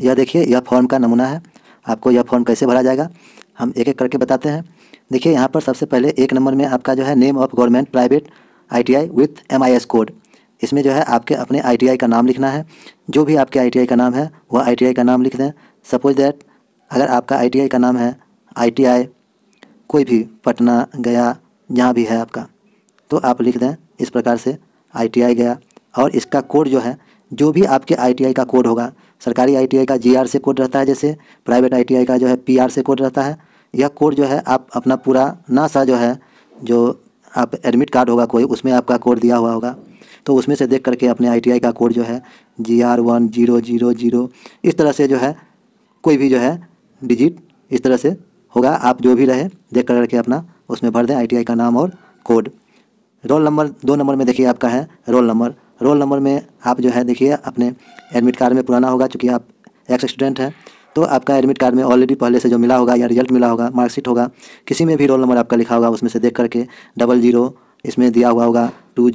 यह देखिए, यह फॉर्म का नमूना है। आपको यह फॉर्म कैसे भरा जाएगा हम एक एक करके बताते हैं। देखिए यहाँ पर सबसे पहले 1 नंबर में आपका जो है name of government private ITI with MIS code. इसमें जो है आपके अपने ITI का नाम लिखना है। जो भी आपके ITI का नाम है वह ITI का नाम लिख दें। सपोज दैट अगर आपका ITI का नाम है ITI कोई भी पटना, गया, जहाँ भी है आपका, तो आप लिख दें इस प्रकार से ITI गया। और इसका कोड जो है, जो भी आपके ITI का कोड होगा, सरकारी ITI का GR से कोड रहता है, जैसे प्राइवेट ITI का जो है PR से कोड रहता है। यह कोड जो है आप अपना पूरा नासा जो है, जो आप एडमिट कार्ड होगा कोई, उसमें आपका कोड दिया हुआ होगा, तो उसमें से देख करके अपने ITI का कोड जो है GR1000 इस तरह से जो है कोई भी जो है डिजिट इस तरह से होगा। आप जो भी रहे देख करके अपना उसमें भर दें ITI का नाम और कोड। रोल नंबर 2 नंबर में देखिए आपका है रोल नंबर। रोल नंबर में आप जो है देखिए अपने एडमिट कार्ड में पुराना होगा, चूँकि आप एक्स स्टूडेंट हैं तो आपका एडमिट कार्ड में ऑलरेडी पहले से जो मिला होगा या रिजल्ट मिला होगा, मार्कशीट होगा, किसी में भी रोल नंबर आपका लिखा होगा, उसमें से देख करके 00 इसमें दिया हुआ होगा,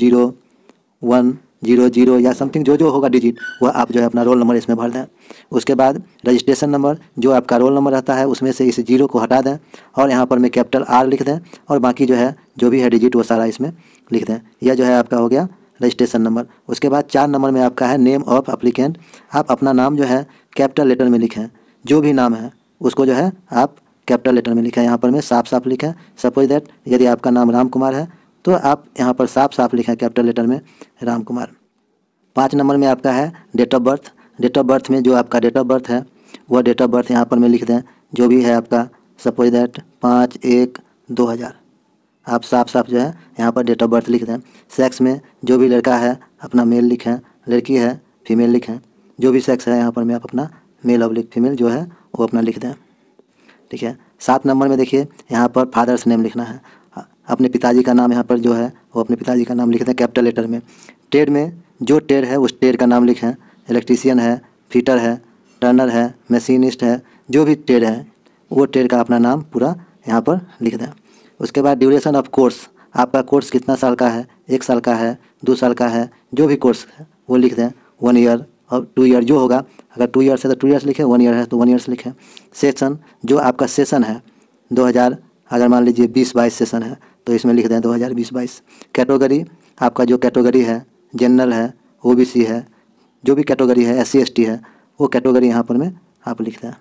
20100 या समथिंग जो होगा डिजिट, वह आप जो है अपना रोल नंबर इसमें भर दें। उसके बाद रजिस्ट्रेशन नंबर, जो आपका रोल नंबर रहता है उसमें से इस 0 को हटा दें और यहाँ पर मैं कैपिटल R लिख दें और बाकी जो है जो भी है डिजिट वो सारा इसमें लिख दें। यह जो है आपका हो गया रजिस्ट्रेशन नंबर। उसके बाद 4 नंबर में आपका है नेम ऑफ एप्लीकेंट। आप अपना नाम जो है कैपिटल लेटर में लिखें, जो भी नाम है उसको जो है आप कैपिटल लेटर में लिखें। यहाँ पर मैं साफ साफ लिखें। सपोज दैट यदि आपका नाम राम कुमार है तो आप यहाँ पर साफ साफ लिखें कैपिटल लेटर में राम कुमार। 5 नंबर में आपका है date of birth. Date of birth में जो आपका डेट ऑफ बर्थ है वह डेट ऑफ बर्थ यहाँ पर मैं लिख दें, जो भी है आपका। सपोज दैट 5/1/2000 आप साफ साफ जो है यहाँ पर डेट ऑफ बर्थ लिख दें। सेक्स में जो भी लड़का है अपना मेल लिखें, लड़की है फीमेल लिखें, जो भी सेक्स है यहाँ पर मैं आप अपना मेल ऑब्लिक फीमेल जो है वो अपना लिख दें। ठीक है। 7 नंबर में देखिए यहाँ पर फादर्स नेम लिखना है। अपने पिताजी का नाम यहाँ पर जो है वो अपने पिताजी का नाम लिख दें कैपिटल लेटर में। ट्रेड में जो ट्रेड है उस ट्रेड का नाम लिखें। इलेक्ट्रीशियन है, फिटर है, टर्नर है, मशीनिस्ट है, जो भी ट्रेड है वो ट्रेड का अपना नाम पूरा यहाँ पर लिख दें। उसके बाद ड्यूरेशन ऑफ कोर्स, आपका कोर्स कितना साल का है, 1 साल का है, 2 साल का है, जो भी कोर्स है वो लिख दें। 1 ईयर और 2 ईयर जो होगा, अगर 2 ईयर्स है तो 2 ईयर्स लिखें, 1 ईयर है तो 1 ईयर्स लिखें। सेशन, जो आपका सेशन है 2000, अगर मान लीजिए 20-22 सेशन है तो इसमें लिख दें 2020-22। कैटेगरी, आपका जो कैटेगरी है जनरल है, OBC है, जो भी कैटेगरी है, SC ST है, वो कैटेगरी यहाँ पर में आप लिख दें।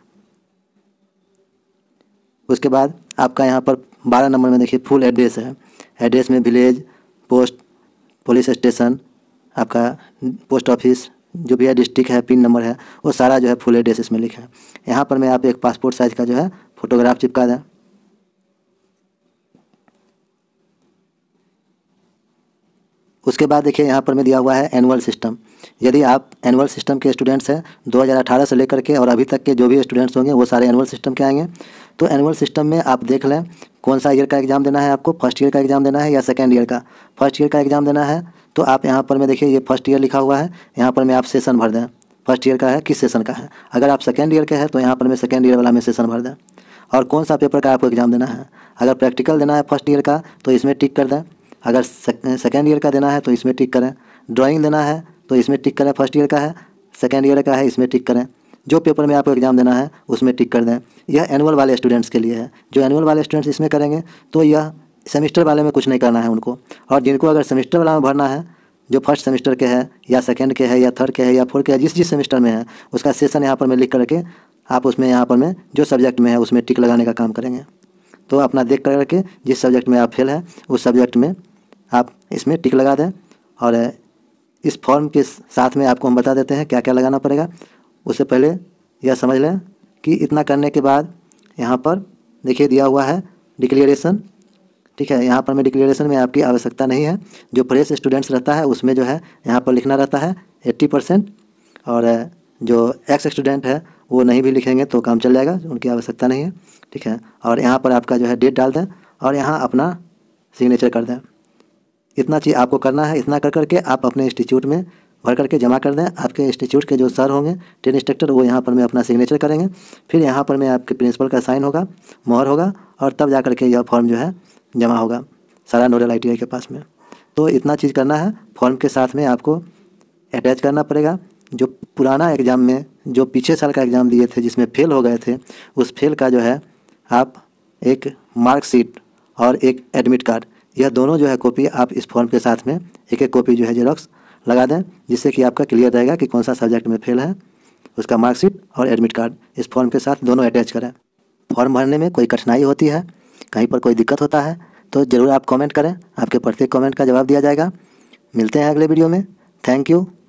उसके बाद आपका यहाँ पर 12 नंबर में देखिए फुल एड्रेस है। एड्रेस में विलेज, पोस्ट, पुलिस स्टेशन, आपका पोस्ट ऑफिस, जो भी है डिस्ट्रिक्ट है, पिन नंबर है, वो सारा जो है फुल एड्रेस इसमें लिखें। यहाँ पर मैं आप एक पासपोर्ट साइज़ का जो है फोटोग्राफ चिपका दें। उसके बाद देखिए यहाँ पर मैं दिया हुआ है एनुअल सिस्टम। यदि आप एनुअल सिस्टम के स्टूडेंट्स हैं 2018 से लेकर के और अभी तक के जो भी स्टूडेंट्स होंगे वो सारे एनुअल सिस्टम के आएंगे। तो एनुअल सिस्टम में आप देख लें कौन सा ईयर का एग्ज़ाम देना है आपको, फर्स्ट ईयर का एग्ज़ाम देना है या सेकेंड ईयर का। फर्स्ट ईयर का एग्ज़ाम देना है तो आप यहाँ पर मैं देखिए ये फर्स्ट ईयर लिखा हुआ है, यहाँ पर मैं आप सेशन भर दें, फर्स्ट ईयर का है किस सेशन का है। अगर आप सेकेंड ईयर के हैं तो यहाँ पर मैं सेकेंड ईयर वाला में सेशन भर दें। और कौन सा पेपर का आपको एग्ज़ाम देना है, अगर प्रैक्टिकल देना है फर्स्ट ईयर का तो इसमें टिक कर दें, अगर सेकेंड ईयर का देना है तो इसमें टिक करें। ड्राइंग देना है तो इसमें टिक करें, फर्स्ट ईयर का है, सेकेंड ईयर का है, इसमें टिक करें। जो पेपर में आपको एग्ज़ाम देना है उसमें टिक कर दें। यह एनुअल वाले स्टूडेंट्स के लिए है। जो एनुअल वाले स्टूडेंट्स इसमें करेंगे तो यह सेमेस्टर वाले में कुछ नहीं करना है उनको। और जिनको अगर सेमेस्टर वाला में भरना है, जो फर्स्ट सेमेस्टर के है या सेकेंड के है या थर्ड के है या फोर्थ के है, जिस सेमेस्टर में है उसका सेशन यहाँ पर मैं लिख करके आप उसमें यहाँ पर में जो सब्जेक्ट में है उसमें टिक लगाने का काम करेंगे। तो अपना देख करके जिस सब्जेक्ट में आप फेल है उस सब्जेक्ट में आप इसमें टिक लगा दें। और इस फॉर्म के साथ में आपको हम बता देते हैं क्या क्या लगाना पड़ेगा। उससे पहले यह समझ लें कि इतना करने के बाद यहाँ पर देखिए दिया हुआ है डिक्लेरेशन। ठीक है, यहाँ पर मैं डिक्लेरेशन में आपकी आवश्यकता नहीं है। जो फ्रेश स्टूडेंट्स रहता है उसमें जो है यहाँ पर लिखना रहता है 80%, और जो एक्स स्टूडेंट है वो नहीं भी लिखेंगे तो काम चल जाएगा, उनकी आवश्यकता नहीं है। ठीक है, और यहाँ पर आपका जो है डेट डाल दें और यहाँ अपना सिग्नेचर कर दें। इतना चीज़ आपको करना है। इतना कर करके आप अपने इंस्टीट्यूट में भर करके जमा कर दें। आपके इंस्टीट्यूट के जो सर होंगे ट्रेन इंस्ट्रक्टर, वो यहाँ पर में अपना सिग्नेचर करेंगे। फिर यहाँ पर में आपके प्रिंसिपल का साइन होगा, मोहर होगा, और तब जा करके यह फॉर्म जो है जमा होगा सारा नोडल ITI के पास में। तो इतना चीज़ करना है। फॉर्म के साथ में आपको अटैच करना पड़ेगा जो पुराना एग्ज़ाम में जो पिछले साल का एग्ज़ाम दिए थे जिसमें फेल हो गए थे, उस फेल का जो है आप एक मार्कशीट और एक एडमिट कार्ड, यह दोनों जो है कॉपी आप इस फॉर्म के साथ में एक एक कॉपी जो है जेरॉक्स लगा दें, जिससे कि आपका क्लियर रहेगा कि कौन सा सब्जेक्ट में फेल है। उसका मार्कशीट और एडमिट कार्ड इस फॉर्म के साथ दोनों अटैच करें। फॉर्म भरने में कोई कठिनाई होती है, कहीं पर कोई दिक्कत होता है तो ज़रूर आप कमेंट करें, आपके प्रत्येक कमेंट का जवाब दिया जाएगा। मिलते हैं अगले वीडियो में। Thank you.